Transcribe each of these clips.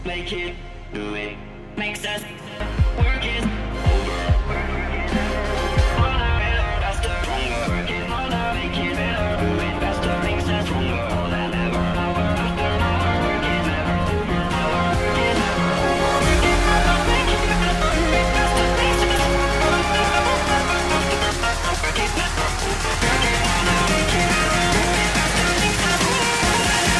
make it, do it, makes us work it over. Harder, better, faster, stronger, work it harder, make it better, do it faster, makes us stronger, more than ever. Hour after hour, work it never over. Hour, work it never over. Work it harder, make it better, do it faster, makes us stronger, more than ever. Work it never over. Work it harder, make it better, do it faster, makes us stronger, more than ever.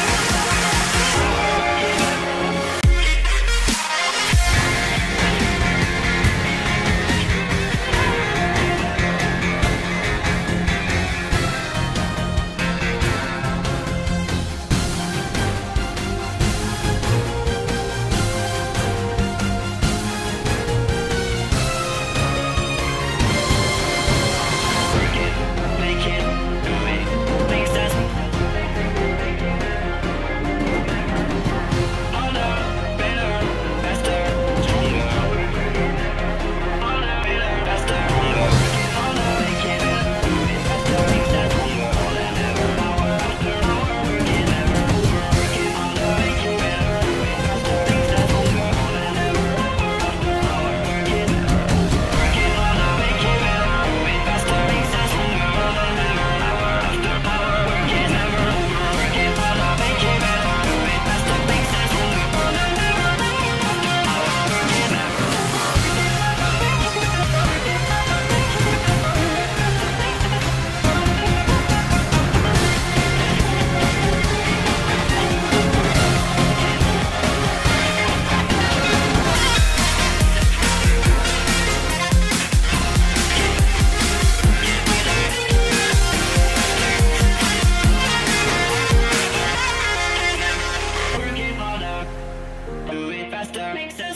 Do it faster, makes